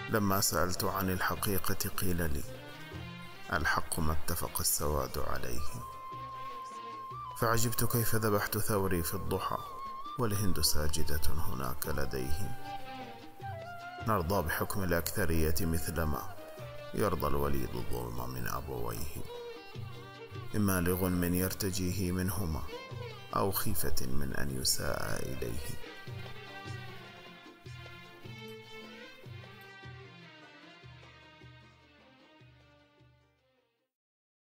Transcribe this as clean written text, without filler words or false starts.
لما سألت عن الحقيقة قيل لي: الحق ما اتفق السواد عليه. فعجبت كيف ذبحت ثوري في الضحى والهند ساجدة هناك لديهم. نرضى بحكم الأكثرية مثلما يرضى الوليد الظلم من أبويه، إما لغنم يرتجيه منهما أو خيفة من أن يساء إليه.